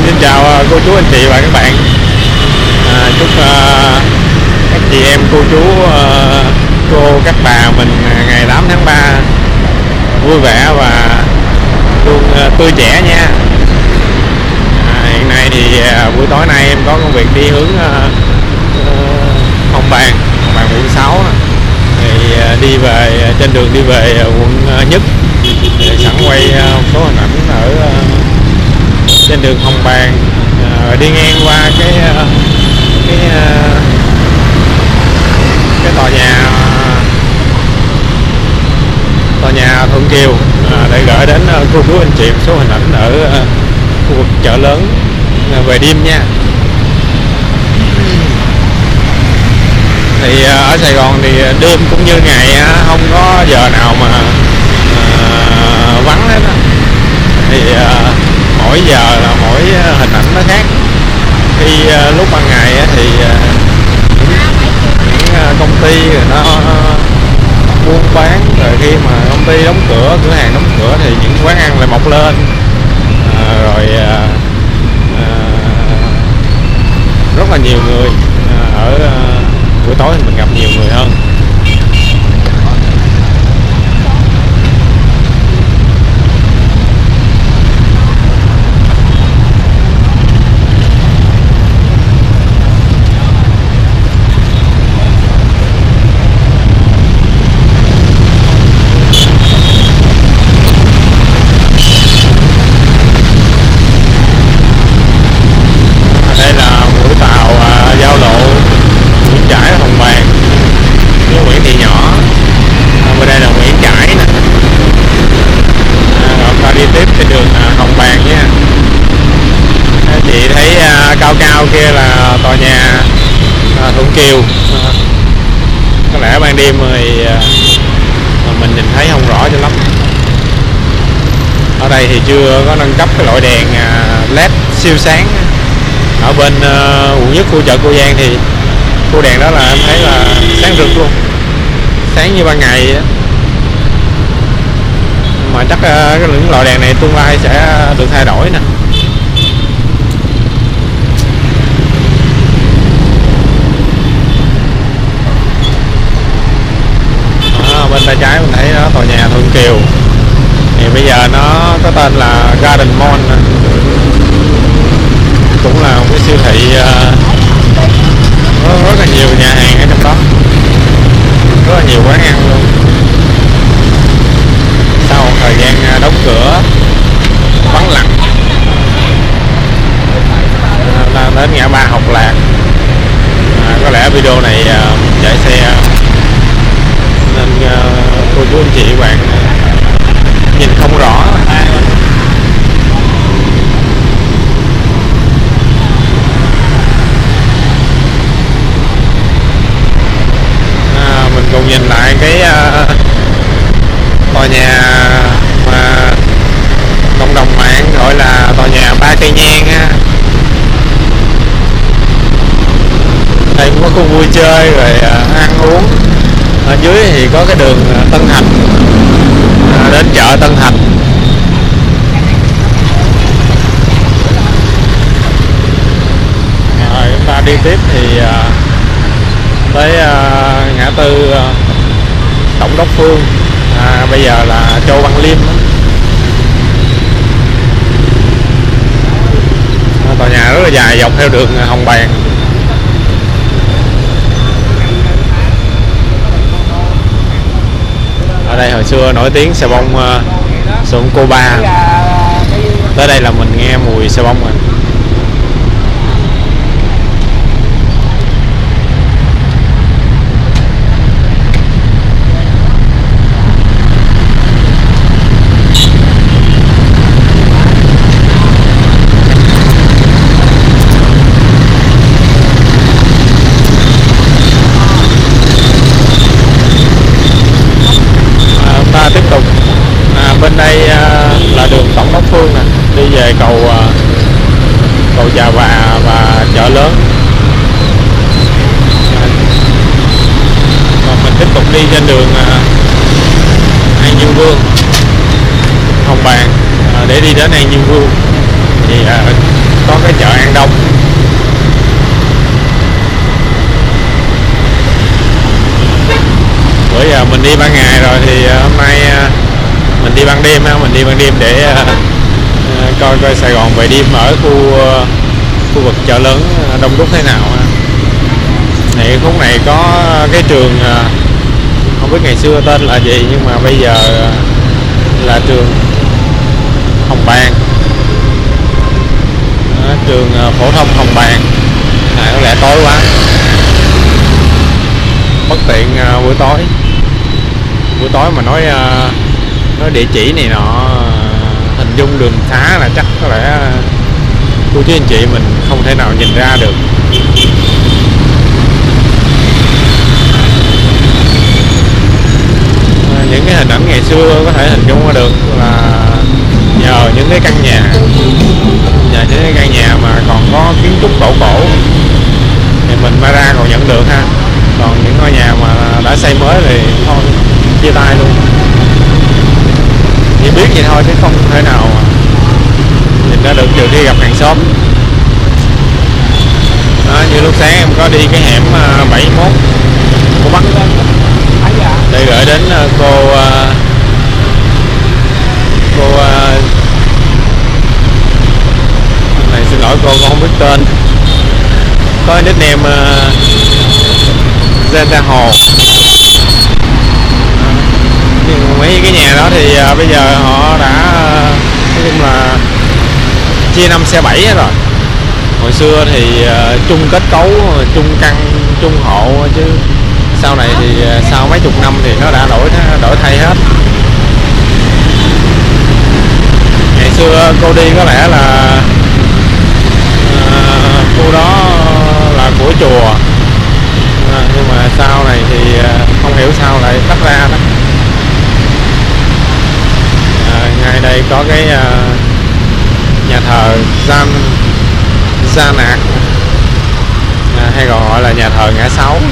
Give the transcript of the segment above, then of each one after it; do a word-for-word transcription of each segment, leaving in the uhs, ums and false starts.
Xin chào uh, cô chú anh chị và các bạn. À, chúc uh, các chị em cô chú uh, cô các bà mình ngày tám tháng ba vui vẻ và luôn uh, tươi trẻ nha. À, hiện nay thì uh, buổi tối nay em có công việc đi hướng uh, uh, Hồng Bàng, Hồng Bàng quận sáu thì uh, đi về uh, trên đường đi về uh, quận uh, Nhất thì sẵn quay uh, một số hình ảnh ở uh, trên đường Hồng Bàng, à, đi ngang qua cái cái cái tòa nhà tòa nhà Thuận Kiều, à, để gửi đến cô chú anh chị một số hình ảnh ở khu vực chợ lớn về đêm nha. Thì ở Sài Gòn thì đêm cũng như ngày không có giờ nào mà à, vắng hết á. Thì à, mỗi giờ là mỗi hình ảnh nó khác. Khi uh, lúc ban ngày á, thì uh, những uh, công ty nó buôn bán, rồi khi mà công ty đóng cửa, cửa hàng đóng cửa thì những quán ăn lại mọc lên, uh, rồi uh, uh, rất là nhiều người uh, ở uh, buổi tối thì mình gặp nhiều người hơn. Cao cao kia là tòa nhà à, Thuận Kiều. À, có lẽ ban đêm thì à, mình nhìn thấy không rõ cho lắm. Ở đây thì chưa có nâng cấp cái loại đèn à, led siêu sáng. Ở bên à, quận Nhất, khu chợ Cô Giang thì khu đèn đó là em thấy là sáng rực luôn, sáng như ban ngày vậy đó. Mà chắc à, cái những loại đèn này tương lai sẽ được thay đổi nè. Bên tay trái mình thấy đó, tòa nhà Thuận Kiều thì bây giờ nó có tên là Garden Mall, cũng là một cái siêu thị uh, có rất là nhiều nhà hàng ở trong đó, rất là nhiều quán ăn luôn. Sau một thời gian đóng cửa vắng lặng, uh, đến ngã ba Học Lạc. Uh, có lẽ video này uh, chạy xe nên uh, cô chú anh chị bạn uh, nhìn không rõ. À, mình cùng nhìn lại cái uh, tòa nhà mà cộng đồng mạng gọi là tòa nhà ba cây nhang ha. Đây cũng có khu vui chơi rồi uh, ăn uống. Ở dưới thì có cái đường Tân Thành, à, đến chợ Tân Thành. Rồi chúng ta đi tiếp thì à, tới à, ngã tư à, Tổng đốc Phương, à, bây giờ là Châu Văn Liêm. À, tòa nhà rất là dài dọc theo đường Hồng Bàng. Ở đây hồi xưa nổi tiếng xà bông uh, xà bông Coba. Tới đây là mình nghe mùi xà bông rồi. Tiếp tục à, bên đây à, là đường Tổng đốc Phương nè, đi về cầu à, cầu Trà Và và chợ lớn. À, còn mình tiếp tục đi trên đường à, An Dương Vương, Hồng Bàng, à, để đi đến An Dương Vương thì à, có cái chợ An Đông. Bữa giờ mình đi ban ngày rồi thì hôm nay mình đi ban đêm ha, mình đi ban đêm để uh, coi coi Sài Gòn về đêm ở khu uh, khu vực chợ lớn đông đúc thế nào ha. Thì khúc này có cái trường uh, không biết ngày xưa tên là gì nhưng mà bây giờ uh, là trường Hồng Bàng, uh, trường uh, phổ thông Hồng Bàng. À, có lẽ tối quá bất tiện uh, buổi tối buổi tối mà nói uh, nói địa chỉ này nọ hình dung đường xá là chắc có lẽ cô chú anh chị mình không thể nào nhìn ra được. À, những cái hình ảnh ngày xưa có thể hình dung ra được là nhờ những cái căn nhà nhờ những cái căn nhà mà còn có kiến trúc cổ cổ thì mình mới ra còn nhận được ha, còn những ngôi nhà mà đã xây mới thì thôi chia tay luôn, chỉ biết vậy thôi chứ không thể nào nhìn ra được trừ khi gặp hàng xóm. Đó, như lúc sáng em có đi cái hẻm bảy mốt của Bắc để gửi đến cô cô này, xin lỗi cô con không biết tên, có nickname Zeta Hồ. Mấy cái nhà đó thì uh, bây giờ họ đã uh, nói chung là chia năm xe bảy rồi. Hồi xưa thì uh, chung kết cấu, chung căn, chung hộ, chứ sau này thì uh, sau mấy chục năm thì nó đã đổi đổi thay hết. Ngày xưa cô đi có lẽ là uh, khu đó là của chùa, uh, nhưng mà sau này thì uh, không hiểu sao lại tách ra đó. À, ngay đây có cái uh, nhà thờ Gian Gia Nạc, à, hay còn gọi là nhà thờ ngã sáu.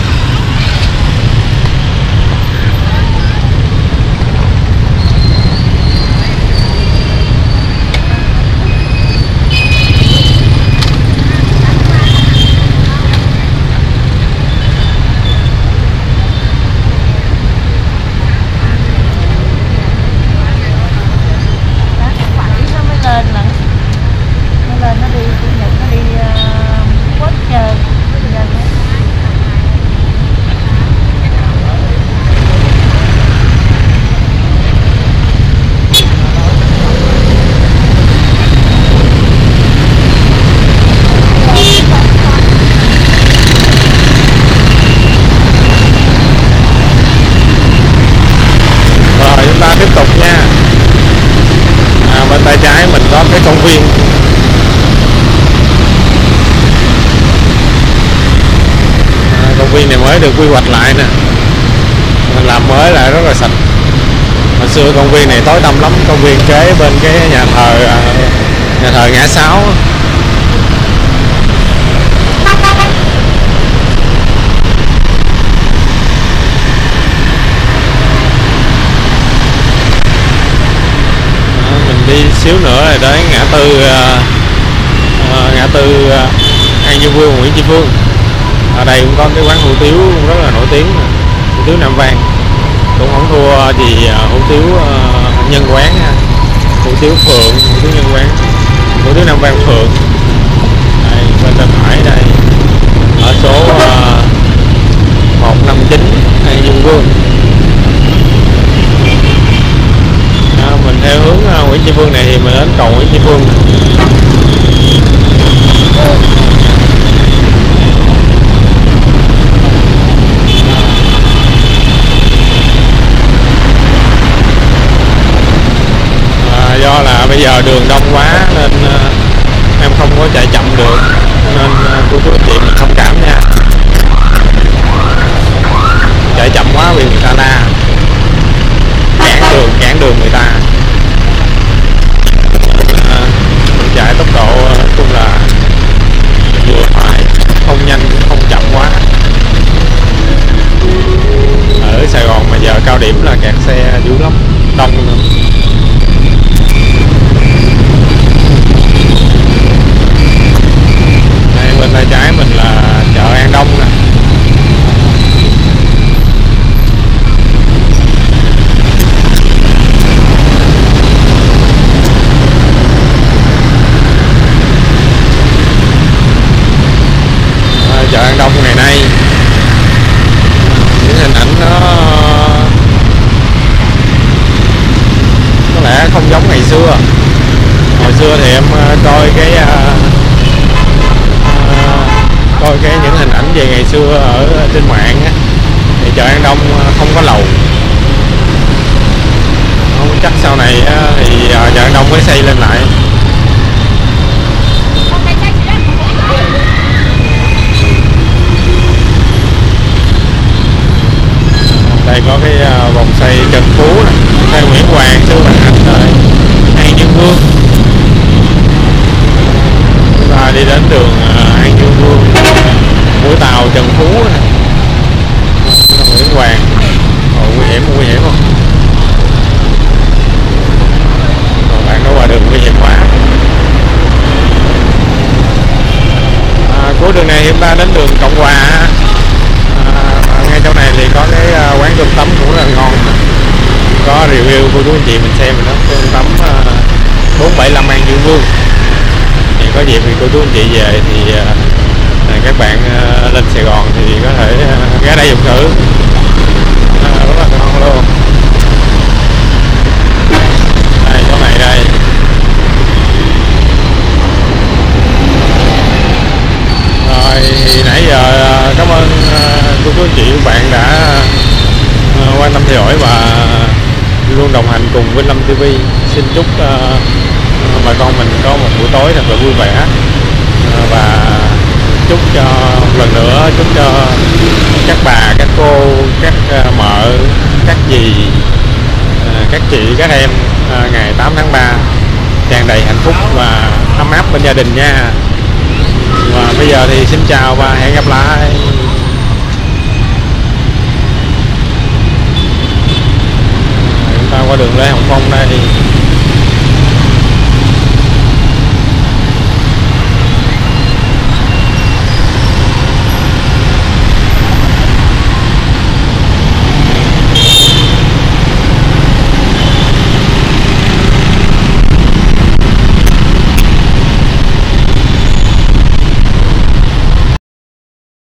Công viên à, công viên này mới được quy hoạch lại nè, làm mới lại rất là sạch. Hồi xưa công viên này tối tăm lắm, công viên kế bên cái nhà thờ nhà thờ ngã sáu. Đi xíu nữa là đến ngã tư uh, uh, ngã tư uh, An Dương Vương, Nguyễn Tri Phương. Ở đây cũng có cái quán hủ tiếu cũng rất là nổi tiếng, hủ tiếu Nam Vang, cũng không thua gì uh, hủ tiếu uh, Nhân Quán ha. Hủ tiếu Phượng, hủ tiếu Nhân Quán, hủ tiếu Nam Vang Phượng. Đây, bên tay phải đây ở số uh, một năm chín An Dương Vương. À, mình theo hướng uh, Nguyễn Tri Phương này thì mình đến cầu Nguyễn Tri Phương. À, do là bây giờ đường đông quá nên uh, em không có chạy chậm được, nên uh, cô chú anh chị mình thông cảm nha. Chạy chậm quá vì người ta la cản đường cản đường người ta. À, mình chạy tốc độ nói chung là vừa phải, không nhanh cũng không chậm quá. Ở Sài Gòn mà giờ cao điểm là kẹt xe dữ lắm, đông nữa. không giống ngày xưa. Hồi xưa thì em coi cái uh, uh, coi cái những hình ảnh về ngày xưa ở trên mạng á, thì chợ An Đông không có lầu. Không chắc sau này á, thì uh, chợ An Đông mới xây lên lại. Đây có cái uh, vòng xoay Trần Phú này, đây Nguyễn Hoàng xưa Hoàng Anh rồi An Dương Vương. Chúng ta đi đến đường uh, An Dương Vương, mũi tàu Trần Phú này, uh, Nguyễn Hoàng. Ồ, nguy hiểm nguy hiểm không? Rồi, bạn nó qua đường nguy hiểm quá. À, cuối đường này chúng ta đến đường Cộng Hòa. Ngay chỗ này thì có cái uh, quán cơm tấm cũng rất là ngon, có review cô chú anh chị mình xem rồi đó. Cơm tấm uh, bốn bảy năm An Dương Vương. Thì có dịp thì cô chú anh chị về thì uh, các bạn uh, lên Sài Gòn thì có thể uh, ghé đây dùng thử, uh, rất là ngon luôn. Đây chỗ này đây. Rồi thì nãy giờ cảm ơn cô chú anh chị các bạn đã quan tâm theo dõi và luôn đồng hành cùng Vinh Lâm ti vi. Xin chúc uh, bà con mình có một buổi tối thật là vui vẻ, uh, và chúc cho một lần nữa chúc cho các bà, các cô, các uh, mợ, các dì, uh, các chị, các em uh, ngày tám tháng ba tràn đầy hạnh phúc và ấm áp bên gia đình nha. Và bây giờ thì xin chào và hẹn gặp lại. Chúng ta qua đường Lê Hồng Phong đây.